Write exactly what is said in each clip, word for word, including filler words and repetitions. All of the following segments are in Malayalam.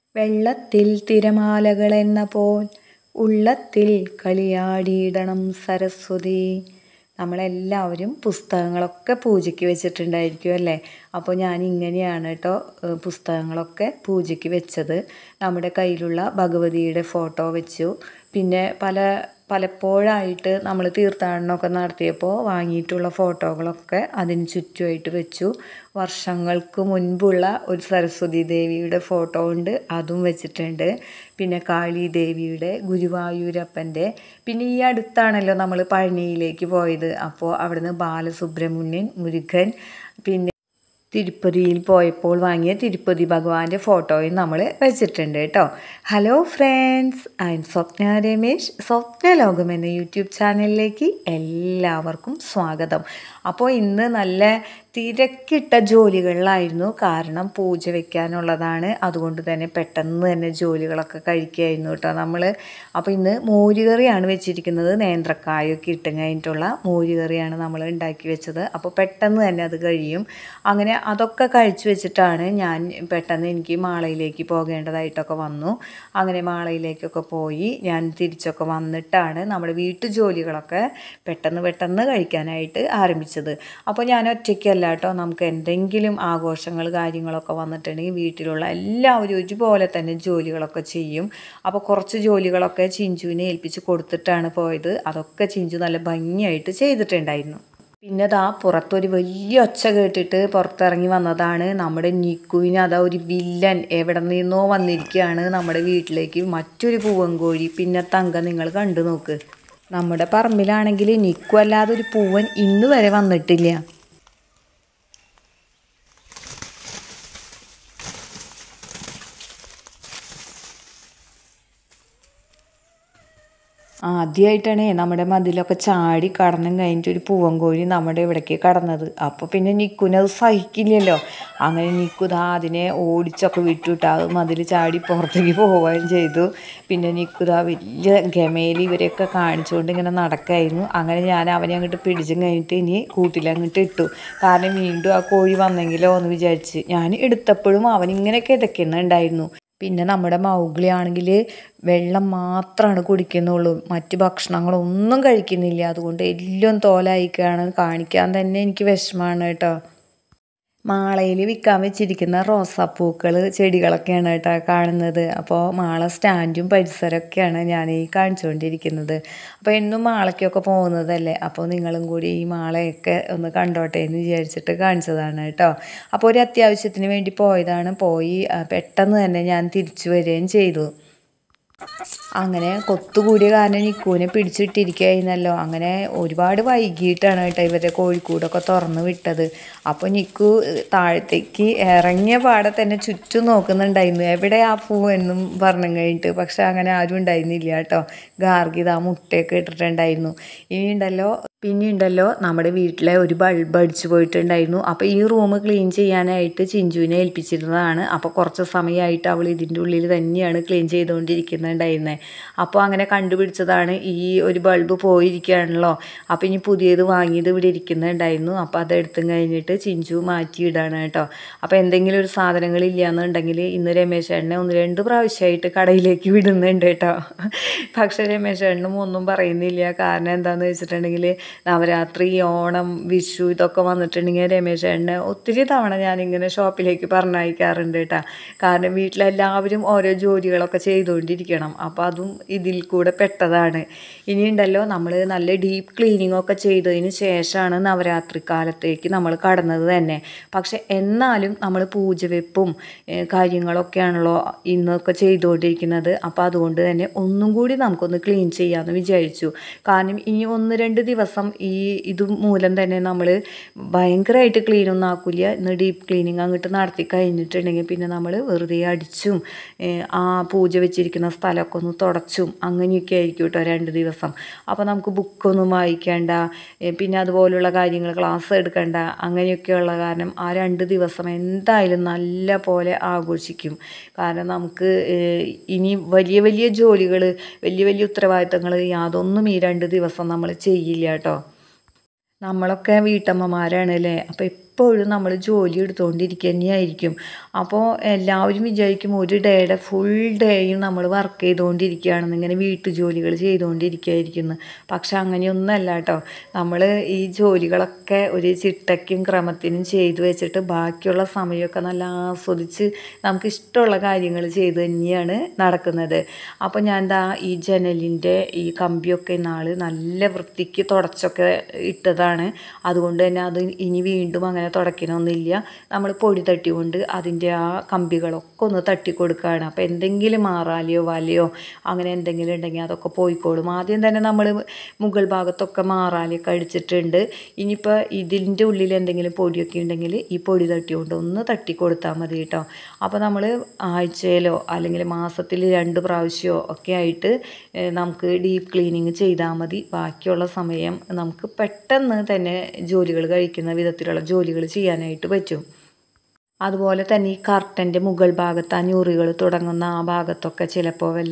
വെള്ളത്തിൽ തിരമാലകളെന്ന പോൽ ഉള്ളത്തിൽ കളിയാടിയിടണം സരസ്വതി. നമ്മളെല്ലാവരും പുസ്തകങ്ങളൊക്കെ പൂജയ്ക്ക് വെച്ചിട്ടുണ്ടായിരിക്കും അല്ലേ. അപ്പോൾ ഞാൻ ഇങ്ങനെയാണ് കേട്ടോ പുസ്തകങ്ങളൊക്കെ പൂജയ്ക്ക് വെച്ചത്. നമ്മുടെ കയ്യിലുള്ള ഭഗവതിയുടെ ഫോട്ടോ വെച്ചു. പിന്നെ പല പലപ്പോഴായിട്ട് നമ്മൾ തീർത്ഥാടനമൊക്കെ നടത്തിയപ്പോൾ വാങ്ങിയിട്ടുള്ള ഫോട്ടോകളൊക്കെ അതിന് ചുറ്റുമായിട്ട് വെച്ചു. വർഷങ്ങൾക്ക് മുൻപുള്ള ഒരു സരസ്വതി ദേവിയുടെ ഫോട്ടോ ഉണ്ട്, അതും വെച്ചിട്ടുണ്ട്. പിന്നെ കാളി ദേവിയുടെ, ഗുരുവായൂരപ്പൻ്റെ, പിന്നെ ഈ അടുത്താണല്ലോ നമ്മൾ പഴനിയിലേക്ക് പോയത്. അപ്പോൾ അവിടുന്ന് ബാലസുബ്രഹ്മണ്യൻ, മുരുകൻ, പിന്നെ തിരുപ്പതിയിൽ പോയപ്പോൾ വാങ്ങിയ തിരുപ്പതി ഭഗവാന്റെ ഫോട്ടോയും നമ്മൾ വെച്ചിട്ടുണ്ട് കേട്ടോ. Hello friends, I am Swapna Ramesh. Swapnalokam എന്ന യൂട്യൂബ് ചാനലിലേക്ക് എല്ലാവർക്കും സ്വാഗതം. അപ്പോൾ ഇന്ന് നല്ല തിരക്കിട്ട ജോലികളിലായിരുന്നു. കാരണം പൂജ വയ്ക്കാനുള്ളതാണ്. അതുകൊണ്ട് തന്നെ പെട്ടെന്ന് തന്നെ ജോലികളൊക്കെ കഴിക്കുകയായിരുന്നു കേട്ടോ നമ്മൾ. അപ്പോൾ ഇന്ന് മോരുകറിയാണ് വെച്ചിരിക്കുന്നത്. നേന്ത്രക്കായൊക്കെ ഇട്ട് കഴിഞ്ഞിട്ടുള്ള മോരുകറിയാണ് നമ്മൾ ഉണ്ടാക്കി വെച്ചത്. അപ്പോൾ പെട്ടെന്ന് തന്നെ അത് കഴിയും. അങ്ങനെ അതൊക്കെ കഴിച്ചു വെച്ചിട്ടാണ് ഞാൻ പെട്ടെന്ന് എനിക്ക് മാളയിലേക്ക് പോകേണ്ടതായിട്ടൊക്കെ വന്നു. അങ്ങനെ മാളയിലേക്കൊക്കെ പോയി ഞാൻ തിരിച്ചൊക്കെ വന്നിട്ടാണ് നമ്മുടെ വീട്ടു ജോലികളൊക്കെ പെട്ടെന്ന് പെട്ടെന്ന് കഴിക്കാനായിട്ട് ആരംഭിച്ചത്. അപ്പോൾ ഞാൻ ഒറ്റയ്ക്കല്ല കേട്ടോ. നമുക്ക് എന്തെങ്കിലും ആഘോഷങ്ങൾ കാര്യങ്ങളൊക്കെ വന്നിട്ടുണ്ടെങ്കിൽ വീട്ടിലുള്ള എല്ലാവരും ഒരുപോലെ തന്നെ ജോലികളൊക്കെ ചെയ്യും. അപ്പോൾ കുറച്ച് ജോലികളൊക്കെ ചിഞ്ചുവിനെ ഏൽപ്പിച്ച് കൊടുത്തിട്ടാണ് പോയത്. അതൊക്കെ ചിഞ്ചു നല്ല ഭംഗിയായിട്ട് ചെയ്തിട്ടുണ്ടായിരുന്നു. പിന്നെ അതാ പുറത്തൊരു വലിയ ഒച്ച കേട്ടിട്ട് പുറത്തിറങ്ങി വന്നതാണ് നമ്മുടെ നിക്കുവിന്. അതാ ഒരു വില്ലൻ എവിടെ നിന്നോ വന്നിരിക്കുകയാണ് നമ്മുടെ വീട്ടിലേക്ക്. മറ്റൊരു പൂവൻകോഴി. പിന്നെ തങ്ക നിങ്ങൾ കണ്ടു നോക്ക്. നമ്മുടെ പറമ്പിലാണെങ്കിൽ നിക്കു അല്ലാതെ ഒരു പൂവൻ ഇന്ന് വരെ വന്നിട്ടില്ല. ആദ്യമായിട്ടാണ് നമ്മുടെ മതിലൊക്കെ ചാടി കടന്നും കഴിഞ്ഞിട്ട് ഒരു പൂവൻകോഴി നമ്മുടെ ഇവിടേക്ക് കടന്നത്. അപ്പോൾ പിന്നെ നിക്കുവിനത് സഹിക്കില്ലല്ലോ. അങ്ങനെ നിക്കു ദാ അതിനെ ഓടിച്ചൊക്കെ വിട്ടുവിട്ട് അത് മതിൽ ചാടി പുറത്തേക്ക് പോവുകയും ചെയ്തു. പിന്നെ നിക്കു ദാ വലിയ ഗമയിൽ ഇവരെയൊക്കെ കാണിച്ചുകൊണ്ട് ഇങ്ങനെ നടക്കായിരുന്നു. അങ്ങനെ ഞാൻ അവനെ അങ്ങോട്ട് പിടിച്ചും കഴിഞ്ഞിട്ട് ഇനി കൂട്ടിലങ്ങോട്ട് ഇട്ടു. കാരണം വീണ്ടും ആ കോഴി വന്നെങ്കിലോ എന്ന് വിചാരിച്ച് ഞാൻ എടുത്തപ്പോഴും അവനിങ്ങനെ കിതയ്ക്കുന്നുണ്ടായിരുന്നു. പിന്നെ നമ്മുടെ മൗഗ്ലി ആണെങ്കിൽ വെള്ളം മാത്രമാണ് കുടിക്കുന്നുള്ളൂ, മറ്റ് ഭക്ഷണങ്ങളൊന്നും കഴിക്കുന്നില്ല. അതുകൊണ്ട് എല്ലാം തോലായിക്കാണ്. കാണിക്കാൻ തന്നെ എനിക്ക് വിഷമമാണ് കേട്ടോ. മാളയിൽ വിൽക്കാൻ വെച്ചിരിക്കുന്ന റോസാപ്പൂക്കൾ ചെടികളൊക്കെയാണ് കേട്ടോ കാണുന്നത്. അപ്പോൾ മാള സ്റ്റാൻഡും പരിസരമൊക്കെയാണ് ഞാൻ ഈ കാണിച്ചുകൊണ്ടിരിക്കുന്നത്. അപ്പോൾ എന്നും മാളയ്ക്കൊക്കെ പോകുന്നതല്ലേ, അപ്പോൾ നിങ്ങളും കൂടി ഈ മാളയൊക്കെ ഒന്ന് കണ്ടോട്ടെ എന്ന് വിചാരിച്ചിട്ട് കാണിച്ചതാണ് കേട്ടോ. അപ്പോൾ ഒരു അത്യാവശ്യത്തിന് വേണ്ടി പോയതാണ്. പോയി പെട്ടെന്ന് തന്നെ ഞാൻ തിരിച്ചു വരികയും ചെയ്തു. അങ്ങനെ കൊത്തുകൂടിയ കാരണം നിക്കുവിനെ പിടിച്ചിട്ടിരിക്കുകയായിരുന്നല്ലോ. അങ്ങനെ ഒരുപാട് വൈകിട്ടാണ് കേട്ടോ ഇവരുടെ കോഴിക്കൂടൊക്കെ തുറന്ന് വിട്ടത്. അപ്പോൾ നിക്കു താഴത്തേക്ക് ഇറങ്ങിയ പാടെ തന്നെ ചുറ്റും നോക്കുന്നുണ്ടായിരുന്നു, എവിടെ ആ പൂ എന്നും പറഞ്ഞു കഴിഞ്ഞിട്ട്. പക്ഷെ അങ്ങനെ ആരും ഉണ്ടായിരുന്നില്ല കേട്ടോ. ഗാർഗിത മുട്ടയൊക്കെ ഇട്ടിട്ടുണ്ടായിരുന്നു. ഇനി ഉണ്ടല്ലോ പിന്നെ ഉണ്ടല്ലോ നമ്മുടെ വീട്ടിലെ ഒരു ബൾബ് അടിച്ചു പോയിട്ടുണ്ടായിരുന്നു. അപ്പോൾ ഈ റൂം ക്ലീൻ ചെയ്യാനായിട്ട് ചിഞ്ചുവിനെ ഏൽപ്പിച്ചിരുന്നതാണ്. അപ്പോൾ കുറച്ച് സമയമായിട്ട് അവൾ ഇതിൻ്റെ ഉള്ളിൽ തന്നെയാണ് ക്ലീൻ ചെയ്തുകൊണ്ടിരിക്കുന്നുണ്ടായിരുന്നത്. അപ്പോൾ അങ്ങനെ കണ്ടുപിടിച്ചതാണ് ഈ ഒരു ബൾബ് പോയിരിക്കുകയാണല്ലോ. അപ്പോൾ ഇനി പുതിയത് വാങ്ങിയത് ഇവിടെ ഇരിക്കുന്നുണ്ടായിരുന്നു. അപ്പോൾ അതെടുത്തും കഴിഞ്ഞിട്ട് ചിഞ്ചു മാറ്റിയിടാണ് കേട്ടോ. അപ്പോൾ എന്തെങ്കിലും ഒരു സാധനങ്ങളില്ല എന്നുണ്ടെങ്കിൽ ഇന്ന് രമേശ് ചേട്ടനെ ഒന്ന് രണ്ട് പ്രാവശ്യമായിട്ട് കടയിലേക്ക് വിടുന്നുണ്ട് കേട്ടോ. പക്ഷേ രമേശ് ചേട്ടനും ഒന്നും പറയുന്നില്ല. കാരണം എന്താണെന്ന് വെച്ചിട്ടുണ്ടെങ്കിൽ നവരാത്രി, ഓണം, വിഷു ഇതൊക്കെ വന്നിട്ടുണ്ടെങ്കിൽ രമേശ് ചേട്ടനെ ഒത്തിരി തവണ ഞാനിങ്ങനെ ഷോപ്പിലേക്ക് പറഞ്ഞയക്കാറുണ്ട് കേട്ടോ. കാരണം വീട്ടിലെല്ലാവരും ഓരോ ജോലികളൊക്കെ ചെയ്തുകൊണ്ടിരിക്കണം. അപ്പോൾ അതും ഇതിൽ കൂടെ പെട്ടതാണ്. ഇനിയുണ്ടല്ലോ നമ്മൾ നല്ല ഡീപ്പ് ക്ലീനിങ് ഒക്കെ ചെയ്തതിന് ശേഷമാണ് നവരാത്രി കാലത്തേക്ക് നമ്മൾ കടന്നത് തന്നെ. പക്ഷെ എന്നാലും നമ്മൾ പൂജ വെപ്പും കാര്യങ്ങളൊക്കെയാണല്ലോ ഇന്നൊക്കെ ചെയ്തുകൊണ്ടിരിക്കുന്നത്. അപ്പോൾ അതുകൊണ്ട് തന്നെ ഒന്നും കൂടി നമുക്കൊന്ന് ക്ലീൻ ചെയ്യാമെന്ന് വിചാരിച്ചു. കാരണം ഇനി ഒന്ന് രണ്ട് ദിവസം ഈ ഇത് മൂലം തന്നെ നമ്മൾ ഭയങ്കരമായിട്ട് ക്ലീനൊന്നും ആക്കില്ല. ഇന്ന് ഡീപ്പ് ക്ലീനിങ് അങ്ങോട്ട് നടത്തി കഴിഞ്ഞിട്ടുണ്ടെങ്കിൽ പിന്നെ നമ്മൾ വെറുതെ അടിച്ചും ആ പൂജ വെച്ചിരിക്കുന്ന സ്ഥലമൊക്കെ ഒന്ന് തുടച്ചും അങ്ങനെയൊക്കെ ആയിരിക്കും കേട്ടോ രണ്ട് ദിവസം. അപ്പോൾ നമുക്ക് ബുക്കൊന്നും വായിക്കേണ്ട, പിന്നെ അതുപോലുള്ള കാര്യങ്ങൾ ക്ലാസ് എടുക്കേണ്ട, അങ്ങനെയൊക്കെയുള്ള കാരണം ആ രണ്ട് ദിവസം എന്തായാലും നല്ല പോലെ ആഘോഷിക്കും. കാരണം നമുക്ക് ഇനി വലിയ വലിയ ജോലികൾ, വലിയ വലിയ ഉത്തരവാദിത്തങ്ങൾ യാതൊന്നും ഈ രണ്ട് ദിവസം നമ്മൾ ചെയ്യില്ല കേട്ടോ. നമ്മളൊക്കെ വീട്ടമ്മമാരാണ് അല്ലേ. അപ്പോൾ എപ്പോഴും നമ്മൾ ജോലി എടുത്തുകൊണ്ടിരിക്കുക തന്നെയായിരിക്കും. അപ്പോൾ എല്ലാവരും വിചാരിക്കും ഒരു ഡേയുടെ ഫുൾ ഡേയും നമ്മൾ വർക്ക് ചെയ്തുകൊണ്ടിരിക്കുകയാണെന്ന്, ഇങ്ങനെ വീട്ടു ജോലികൾ ചെയ്തുകൊണ്ടിരിക്കുകയായിരിക്കുന്നു. പക്ഷെ അങ്ങനെയൊന്നുമല്ല കേട്ടോ. നമ്മൾ ഈ ജോലികളൊക്കെ ഒരു ചിട്ടയ്ക്കും ക്രമത്തിനും ചെയ്തു വെച്ചിട്ട് ബാക്കിയുള്ള സമയമൊക്കെ നല്ല ആസ്വദിച്ച് നമുക്ക് ഇഷ്ടമുള്ള കാര്യങ്ങൾ ചെയ്ത് തന്നെയാണ് നടക്കുന്നത്. അപ്പോൾ ഞാൻ എന്താ ഈ ജനലിൻ്റെ ഈ കമ്പിയൊക്കെ നാൾ നല്ല വൃത്തിക്ക് തുടച്ചൊക്കെ ഇട്ടതാണ്. അതുകൊണ്ട് തന്നെ അത് ഇനി വീണ്ടും അങ്ങനെ തുടയ്ക്കണമെന്നില്ല. നമ്മൾ പൊടി തട്ടി കൊണ്ട് അതിൻ്റെ ആ കമ്പികളൊക്കെ ഒന്ന് തട്ടി കൊടുക്കുകയാണ്. അപ്പോൾ എന്തെങ്കിലും മാറാലിയോ വലയോ അങ്ങനെ എന്തെങ്കിലും ഉണ്ടെങ്കിൽ അതൊക്കെ പോയിക്കോളും. ആദ്യം തന്നെ നമ്മൾ മുകൾ ഭാഗത്തൊക്കെ മാറാലിയൊക്കെ അടിച്ചിട്ടുണ്ട്. ഇനിയിപ്പോൾ ഇതിൻ്റെ ഉള്ളിൽ എന്തെങ്കിലും പൊടിയൊക്കെ ഉണ്ടെങ്കിൽ ഈ പൊടി തട്ടി കൊണ്ട് ഒന്ന് തട്ടി കൊടുത്താൽ മതി കേട്ടോ. അപ്പോൾ നമ്മൾ ആഴ്ചയിലോ അല്ലെങ്കിൽ മാസത്തിൽ രണ്ട് പ്രാവശ്യമോ ഒക്കെ ആയിട്ട് നമുക്ക് ഡീപ്പ് ക്ലീനിങ് ചെയ്താൽ മതി. ബാക്കിയുള്ള സമയം നമുക്ക് പെട്ടെന്ന് തന്നെ ജോലികൾ കഴിക്കുന്ന വിധത്തിലുള്ള ജോലികൾ ചെയ്യാനായിട്ട് പറ്റും. അതുപോലെ തന്നെ ഈ കർട്ടൻ്റെ മുകൾ ഭാഗത്ത് ആ ഞുറികൾ തുടങ്ങുന്ന ആ ഭാഗത്തൊക്കെ ചിലപ്പോൾ വല്ല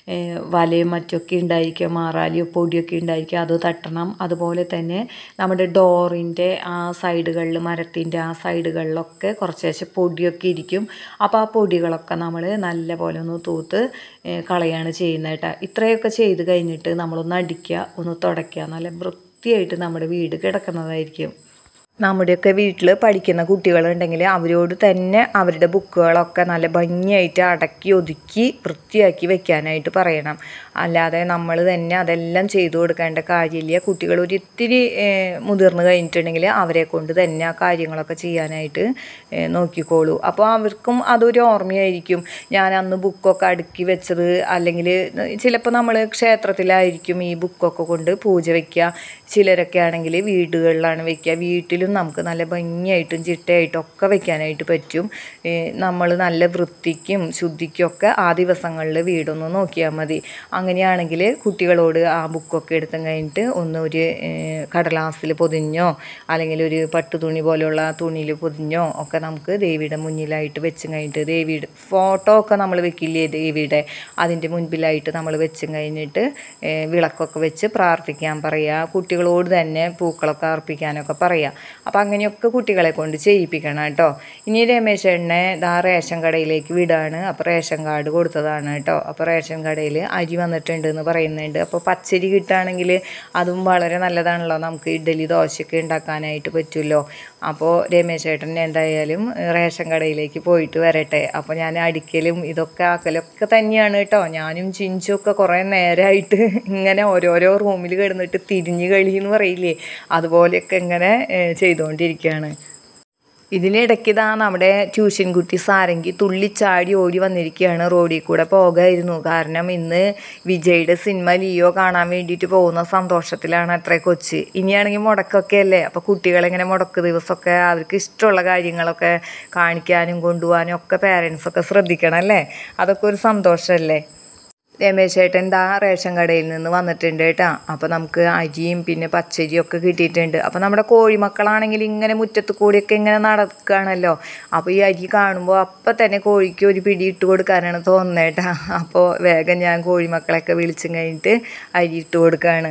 വലയും മറ്റൊക്കെ ഉണ്ടായിരിക്കും, മാറാലിയോ പൊടിയൊക്കെ ഉണ്ടായിരിക്കും, അത് തട്ടണം. അതുപോലെ തന്നെ നമ്മുടെ ഡോറിൻ്റെ ആ സൈഡുകളിൽ, മരത്തിൻ്റെ ആ സൈഡുകളിലൊക്കെ കുറച്ചേശ്ശെ പൊടിയൊക്കെ ഇരിക്കും. അപ്പോൾ ആ പൊടികളൊക്കെ നമ്മൾ നല്ല പോലെ ഒന്ന് തൂത്ത് കളയാണ് ചെയ്യുന്നത് കേട്ടോ. ഇത്രയൊക്കെ ചെയ്ത് കഴിഞ്ഞിട്ട് നമ്മളൊന്ന് അടിക്കുക, ഒന്ന് തുടയ്ക്കുക, നല്ല വൃത്തിയായിട്ട് നമ്മുടെ വീട് കിടക്കുന്നതായിരിക്കും. നമ്മുടെയൊക്കെ വീട്ടിൽ പഠിക്കുന്ന കുട്ടികളുണ്ടെങ്കിൽ അവരോട് തന്നെ അവരുടെ ബുക്കുകളൊക്കെ നല്ല ഭംഗിയായിട്ട് അടക്കി ഒതുക്കി വൃത്തിയാക്കി വെക്കാനായിട്ട് പറയണം. അല്ലാതെ നമ്മൾ തന്നെ അതെല്ലാം ചെയ്തു കൊടുക്കേണ്ട കാര്യമില്ല. കുട്ടികൾ ഒരിത്തിരി മുതിർന്ന് കഴിഞ്ഞിട്ടുണ്ടെങ്കിൽ അവരെ കൊണ്ട് തന്നെ ആ കാര്യങ്ങളൊക്കെ ചെയ്യാനായിട്ട് നോക്കിക്കോളൂ. അപ്പോൾ അവർക്കും അതൊരു ഓർമ്മയായിരിക്കും, ഞാൻ അന്ന് ബുക്കൊക്കെ അടുക്കി വെച്ചത്. അല്ലെങ്കിൽ ചിലപ്പോൾ നമ്മൾ ക്ഷേത്രത്തിലായിരിക്കും ഈ ബുക്കൊക്കെ കൊണ്ട് പൂജ വയ്ക്കുക. ചിലരൊക്കെ ആണെങ്കിൽ വീടുകളിലാണ് വയ്ക്കുക. വീട്ടിലും നമുക്ക് നല്ല ഭംഗിയായിട്ടും ചിട്ടയായിട്ടും ഒക്കെ വെക്കാനായിട്ട് പറ്റും. നമ്മൾ നല്ല വൃത്തിക്കും ശുദ്ധിക്കും ഒക്കെ ആ ദിവസങ്ങളിൽ വീടൊന്ന് നോക്കിയാൽ മതി. അങ്ങനെയാണെങ്കിൽ കുട്ടികളോട് ആ ബുക്കൊക്കെ എടുത്തും കഴിഞ്ഞിട്ട് ഒന്ന് ഒരു കടലാസിൽ പൊതിഞ്ഞോ അല്ലെങ്കിൽ ഒരു പട്ടുതുണി പോലെയുള്ള തുണിയിൽ പൊതിഞ്ഞോ ഒക്കെ നമുക്ക് ദേവിയുടെ മുന്നിലായിട്ട് വെച്ചും കഴിഞ്ഞിട്ട്, ദേവിയുടെ ഫോട്ടോ ഒക്കെ നമ്മൾ വെക്കില്ലേ ദേവിയുടെ, അതിൻ്റെ മുൻപിലായിട്ട് നമ്മൾ വെച്ചും കഴിഞ്ഞിട്ട് വിളക്കൊക്കെ വെച്ച് പ്രാർത്ഥിക്കാൻ പറയുക. കുട്ടികളോട് തന്നെ പൂക്കളൊക്കെ അർപ്പിക്കാനൊക്കെ പറയുക. അപ്പോൾ അങ്ങനെയൊക്കെ കുട്ടികളെ കൊണ്ട് ചെയ്യിപ്പിക്കണം കേട്ടോ. ഇനി രമേശ് ചേട്ടനെ ദാ റേഷൻ കടയിലേക്ക് വിടാണ്. അപ്പോൾ റേഷൻ കാർഡ് കൊടുത്തതാണ് കേട്ടോ. അപ്പോൾ റേഷൻ കടയിൽ അരി വന്നിട്ടുണ്ട് എന്ന് പറയുന്നുണ്ട്. അപ്പോൾ പച്ചരി കിട്ടുകയാണെങ്കിൽ അതും വളരെ നല്ലതാണല്ലോ, നമുക്ക് ഇഡ്ഡലി ദോശയൊക്കെ ഉണ്ടാക്കാനായിട്ട് പറ്റുമല്ലോ. അപ്പോൾ രമേശ് ചേട്ടൻ എന്തായാലും റേഷൻ കടയിലേക്ക് പോയിട്ട് വരട്ടെ. അപ്പോൾ ഞാൻ അടിക്കലും ഇതൊക്കെ ആക്കലൊക്കെ തന്നെയാണ് കേട്ടോ. ഞാനും ചിഞ്ചുമൊക്കെ കുറേ നേരമായിട്ട് ഇങ്ങനെ ഓരോരോ റൂമിൽ കിടന്നിട്ട് തിരിഞ്ഞ് കളി എന്ന് പറയില്ലേ, അതുപോലെയൊക്കെ ഇങ്ങനെ ചെയ്തുകൊണ്ടിരിക്കുകയാണ്. ഇതിനിടയ്ക്ക് ഇതാ നമ്മുടെ ട്യൂഷൻ കുട്ടി സാരംഗി തുള്ളിച്ചാടി ഓടി വന്നിരിക്കുകയാണ്. റോഡിൽ കൂടെ പോകായിരുന്നു. കാരണം ഇന്ന് വിജയുടെ സിനിമ ലിയോ കാണാൻ വേണ്ടിയിട്ട് പോകുന്ന സന്തോഷത്തിലാണ് അത്ര കൊച്ച്. ഇനിയാണെങ്കിൽ മുടക്കൊക്കെ അല്ലേ, അപ്പോൾ കുട്ടികളിങ്ങനെ മുടക്ക് ദിവസമൊക്കെ അവർക്ക് ഇഷ്ടമുള്ള കാര്യങ്ങളൊക്കെ കാണിക്കാനും കൊണ്ടുപോകാനും ഒക്കെ പേരൻസൊക്കെ ശ്രദ്ധിക്കണം അല്ലേ. അതൊക്കെ ഒരു സന്തോഷമല്ലേ. രമേശ് ചേട്ടൻ ദാ റേഷൻ കടയിൽ നിന്ന് വന്നിട്ടുണ്ട് കേട്ടോ. അപ്പോൾ നമുക്ക് അരിയും പിന്നെ പച്ചരിയും ഒക്കെ കിട്ടിയിട്ടുണ്ട്. അപ്പോൾ നമ്മുടെ കോഴിമക്കളാണെങ്കിൽ ഇങ്ങനെ മുറ്റത്ത് കൂടിയൊക്കെ ഇങ്ങനെ നടക്കുകയാണല്ലോ. അപ്പോൾ ഈ അരി കാണുമ്പോൾ അപ്പം തന്നെ കോഴിക്ക് ഒരു പിടി ഇട്ട് കൊടുക്കാനാണ് തോന്നുന്നത് കേട്ടോ. അപ്പോൾ വേഗം ഞാൻ കോഴിമക്കളെയൊക്കെ വിളിച്ചും കഴിഞ്ഞിട്ട് അരി ഇട്ട് കൊടുക്കുകയാണ്.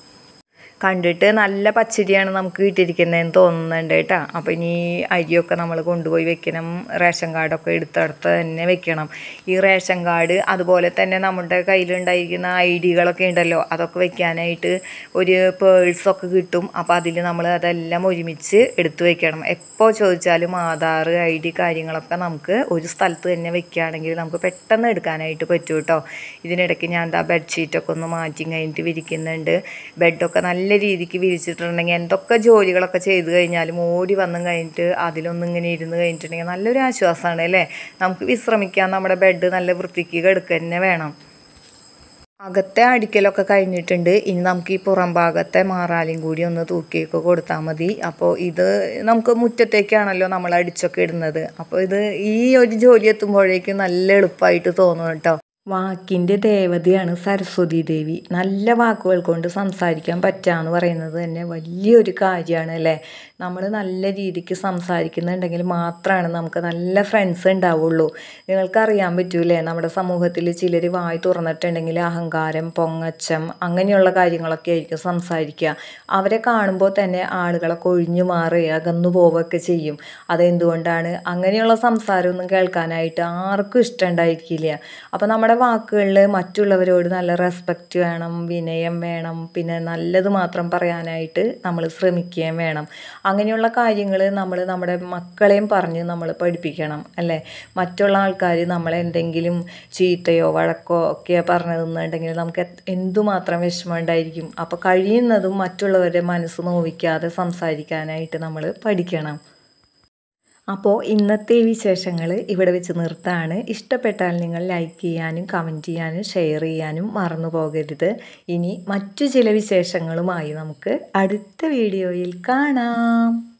കണ്ടിട്ട് നല്ല പച്ചരിയാണ് നമുക്ക് കിട്ടിയിരിക്കുന്നതെന്ന് തോന്നുന്നുണ്ട് കേട്ടോ. അപ്പോൾ ഇനി അരിയൊക്കെ നമ്മൾ കൊണ്ടുപോയി വെക്കണം. റേഷൻ കാർഡൊക്കെ എടുത്തടുത്ത് തന്നെ വെക്കണം. ഈ റേഷൻ കാർഡ് അതുപോലെ തന്നെ നമ്മുടെ കയ്യിലുണ്ടായിരിക്കുന്ന ഐ ഡികളൊക്കെ ഉണ്ടല്ലോ, അതൊക്കെ വെക്കാനായിട്ട് ഒരു പേഴ്സൊക്കെ കിട്ടും. അപ്പോൾ അതിൽ നമ്മൾ അതെല്ലാം ഒരുമിച്ച് എടുത്ത് വെക്കണം. എപ്പോൾ ചോദിച്ചാലും ആധാർ ഐ ഡി കാര്യങ്ങളൊക്കെ നമുക്ക് ഒരു സ്ഥലത്ത് തന്നെ വെക്കുകയാണെങ്കിൽ നമുക്ക് പെട്ടെന്ന് എടുക്കാനായിട്ട് പറ്റും കേട്ടോ. ഇതിനിടയ്ക്ക് ഞാൻ എന്താ ബെഡ്ഷീറ്റൊക്കെ ഒന്ന് മാറ്റി കഴിഞ്ഞിട്ട് വിരിക്കുന്നുണ്ട്. ബെഡൊക്കെ നല്ല രീതിക്ക് വിരിച്ചിട്ടുണ്ടെങ്കിൽ എന്തൊക്കെ ജോലികളൊക്കെ ചെയ്ത് കഴിഞ്ഞാലും ഓടി വന്നും കഴിഞ്ഞിട്ട് അതിലൊന്നും ഇങ്ങനെ ഇരുന്ന് കഴിഞ്ഞിട്ടുണ്ടെങ്കിൽ നല്ലൊരു ആശ്വാസമാണ് അല്ലേ. നമുക്ക് വിശ്രമിക്കാൻ നമ്മുടെ ബെഡ് നല്ല വൃത്തിക്ക് കിടക്കുക തന്നെ വേണം. അകത്തെ അടിക്കലൊക്കെ കഴിഞ്ഞിട്ടുണ്ട്. ഇനി നമുക്ക് ഈ പുറം ഭാഗത്തെ മാറാലും കൂടി ഒന്ന് തൂക്കിയൊക്കെ കൊടുത്താൽ മതി. അപ്പോൾ ഇത് നമുക്ക് മുറ്റത്തേക്കാണല്ലോ നമ്മൾ അടിച്ചൊക്കെ ഇടുന്നത്. അപ്പോൾ ഇത് ഈ ഒരു ജോലി എത്തുമ്പോഴേക്കും നല്ല എളുപ്പമായിട്ട് തോന്നും കേട്ടോ. വാക്കിൻ്റെ ദേവതയാണ് സരസ്വതി ദേവി. നല്ല വാക്കുകൾ കൊണ്ട് സംസാരിക്കാൻ പറ്റുക എന്ന് പറയുന്നത് തന്നെ വലിയൊരു കാര്യമാണ് അല്ലേ. നമ്മൾ നല്ല രീതിക്ക് സംസാരിക്കുന്നുണ്ടെങ്കിൽ മാത്രമാണ് നമുക്ക് നല്ല ഫ്രണ്ട്സ് ഉണ്ടാവുള്ളൂ. നിങ്ങൾക്കറിയാൻ പറ്റൂലേ, നമ്മുടെ സമൂഹത്തിൽ ചിലർ വായി തുറന്നിട്ടുണ്ടെങ്കിൽ അഹങ്കാരം, പൊങ്ങച്ചം അങ്ങനെയുള്ള കാര്യങ്ങളൊക്കെ ആയിരിക്കും സംസാരിക്കുക. അവരെ കാണുമ്പോൾ തന്നെ ആളുകളൊക്കെ ഒഴിഞ്ഞു മാറി അകന്നു പോവുകയൊക്കെ ചെയ്യും. അതെന്തുകൊണ്ടാണ്? അങ്ങനെയുള്ള സംസാരമൊന്നും കേൾക്കാനായിട്ട് ആർക്കും ഇഷ്ടമുണ്ടായിരിക്കില്ല. അപ്പോൾ നമ്മുടെ വാക്കുകളിൽ മറ്റുള്ളവരോട് നല്ല റെസ്പെക്റ്റ് വേണം, വിനയം വേണം, പിന്നെ നല്ലത് മാത്രം പറയാനായിട്ട് നമ്മൾ ശ്രമിക്കുകയും വേണം. അങ്ങനെയുള്ള കാര്യങ്ങൾ നമ്മൾ നമ്മുടെ മക്കളെയും പറഞ്ഞ് നമ്മൾ പഠിപ്പിക്കണം അല്ലേ. മറ്റുള്ള ആൾക്കാർ നമ്മളെ എന്തെങ്കിലും ചീത്തയോ വഴക്കോ ഒക്കെ പറഞ്ഞതെന്നുണ്ടെങ്കിൽ നമുക്ക് എന്തുമാത്രം വിഷമം ഉണ്ടായിരിക്കും. അപ്പോൾ കഴിയുന്നതും മറ്റുള്ളവരുടെ മനസ്സ് നോവിക്കാതെ സംസാരിക്കാനായിട്ട് നമ്മൾ പഠിക്കണം. അപ്പോൾ ഇന്നത്തെ വിശേഷങ്ങൾ ഇവിടെ വെച്ച് നിർത്താണ്. ഇഷ്ടപ്പെട്ടാൽ നിങ്ങൾ ലൈക്ക് ചെയ്യാനും കമൻറ്റ് ചെയ്യാനും ഷെയർ ചെയ്യാനും മറന്നു പോകരുത്. ഇനി മറ്റു ചില വിശേഷങ്ങളുമായി നമുക്ക് അടുത്ത വീഡിയോയിൽ കാണാം.